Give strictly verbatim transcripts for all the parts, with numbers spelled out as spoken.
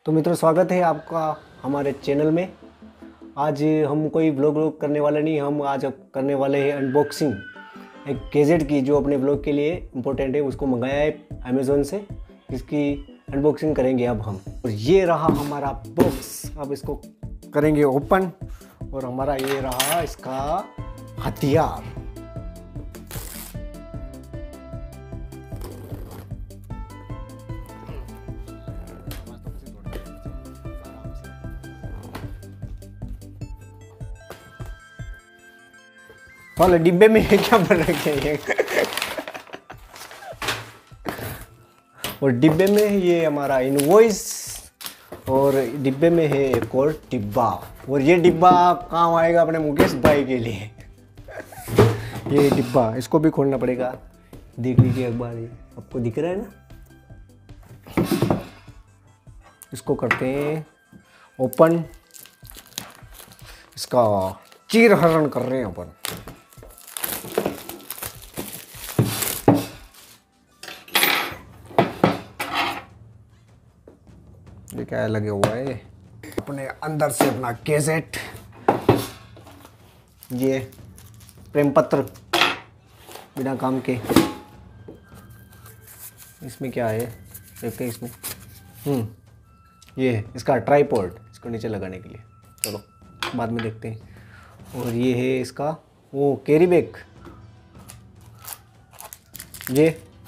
तो मित्रों, स्वागत है आपका हमारे चैनल में। आज हम कोई व्लॉग व्लॉग करने वाले नहीं, हम आज करने वाले हैं अनबॉक्सिंग एक गैजेट की जो अपने व्लॉग के लिए इम्पोर्टेंट है। उसको मंगाया है अमेज़ोन से, इसकी अनबॉक्सिंग करेंगे अब हम। और ये रहा हमारा बॉक्स, अब इसको करेंगे ओपन। और हमारा ये रहा इसका हथियार। वाले डिब्बे में क्या भर रखे हैं और डिब्बे में ये हमारा इनवॉइस, और डिब्बे में है एक और डिब्बा। और ये डिब्बा काम आएगा अपने मुकेश भाई के लिए। ये डिब्बा, इसको भी खोलना पड़ेगा। देख लीजिए एक बार, ये आपको दिख रहा है ना। इसको करते हैं ओपन। इसका चीर हरण कर रहे हैं अपन। ये क्या लगे हुआ है अपने अंदर से अपना गैजेट, ये प्रेम पत्र बिना काम के। इसमें क्या है देखते हैं। इसमें हम्म ये है इसका ट्राइपॉड, इसको नीचे लगाने के लिए। चलो बाद में देखते हैं। और ये है इसका वो कैरी बैग। ये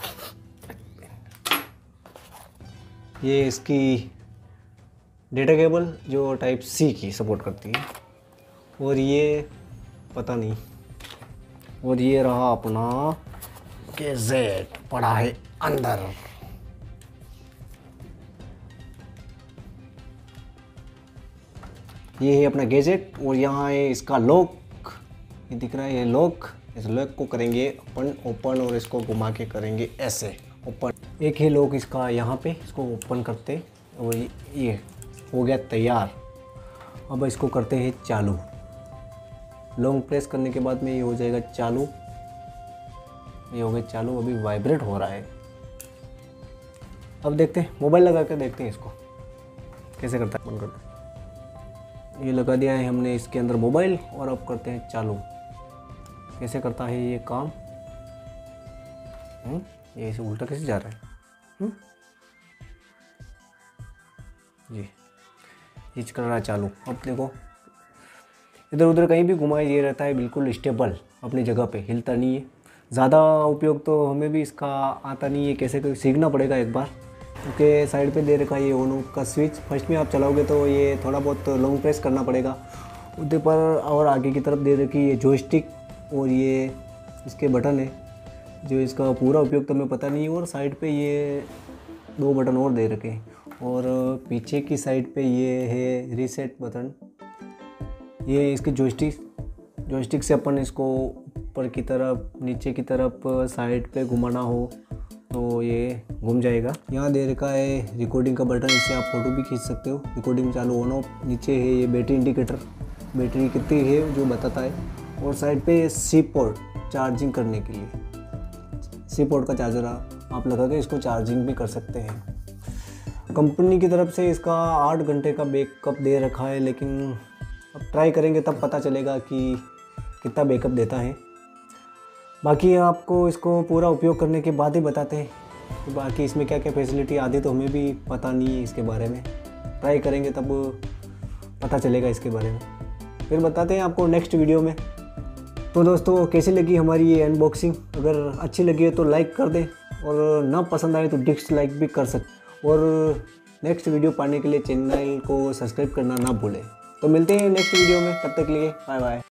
ये इसकी डेटा केबल जो टाइप सी की सपोर्ट करती है। और ये पता नहीं। और ये रहा अपना गैजेट पड़ा है अंदर। ये है अपना गैजेट। और यहाँ है इसका लॉक, ये दिख रहा है ये लॉक। इस लॉक को करेंगे अपन ओपन और इसको घुमा के करेंगे ऐसे ओपन। एक है लॉक इसका यहाँ पे, इसको ओपन करते और ये हो गया तैयार। अब इसको करते हैं चालू। लॉन्ग प्रेस करने के बाद में ये हो जाएगा चालू। ये हो गया चालू, अभी वाइब्रेट हो रहा है। अब देखते हैं, मोबाइल लगा कर देखते हैं इसको कैसे करता है। बंद करते हैं। ये लगा दिया है हमने इसके अंदर मोबाइल। और अब करते हैं चालू। कैसे करता है ये काम। हुँ? ये इसे उल्टा कैसे जा रहा है। हुँ? जी ये कर रहा है चालू। अब देखो इधर उधर कहीं भी घुमाए, ये रहता है बिल्कुल स्टेबल अपनी जगह पे, हिलता नहीं है। ज़्यादा उपयोग तो हमें भी इसका आता नहीं है, कैसे कोई सीखना पड़ेगा एक बार। क्योंकि साइड पे दे रखा है ये ऑन ऑफ का स्विच। फर्स्ट में आप चलाओगे तो ये थोड़ा बहुत लॉन्ग प्रेस करना पड़ेगा उधर पर। और आगे की तरफ दे रखी ये जॉयस्टिक और ये इसके बटन है जो इसका पूरा उपयोग तो हमें पता नहीं है। और साइड पे ये दो बटन और दे रखे हैं। और पीछे की साइड पे ये है रीसेट बटन। ये इसके जॉयस्टिक जॉयस्टिक से अपन इसको ऊपर की तरफ, नीचे की तरफ, साइड पे घुमाना हो तो ये घूम जाएगा। यहाँ दे रखा है रिकॉर्डिंग का बटन, इससे आप फोटो भी खींच सकते हो। रिकॉर्डिंग चालू ऑन ऑफ। नीचे है ये बैटरी इंडिकेटर, बैटरी कितनी है जो बताता है। और साइड पे सी पोर्ट चार्जिंग करने के लिए। सी पोर्ट का चार्जर आप लगा के इसको चार्जिंग भी कर सकते हैं। कंपनी की तरफ से इसका आठ घंटे का बैकअप दे रखा है, लेकिन अब ट्राई करेंगे तब पता चलेगा कि कितना बैकअप देता है। बाकी आपको इसको पूरा उपयोग करने के बाद ही बताते हैं कि बाकी इसमें क्या क्या फैसिलिटी आती, तो हमें भी पता नहीं है इसके बारे में। ट्राई करेंगे तब पता चलेगा इसके बारे में, फिर बताते हैं आपको नेक्स्ट वीडियो में। तो दोस्तों, कैसी लगी हमारी ये अनबॉक्सिंग? अगर अच्छी लगी है तो लाइक कर दें, और ना पसंद आए तो डिसलाइक भी कर सकते। और नेक्स्ट वीडियो पाने के लिए चैनल को सब्सक्राइब करना ना भूलें। तो मिलते हैं नेक्स्ट वीडियो में, तब तक के लिए बाय बाय।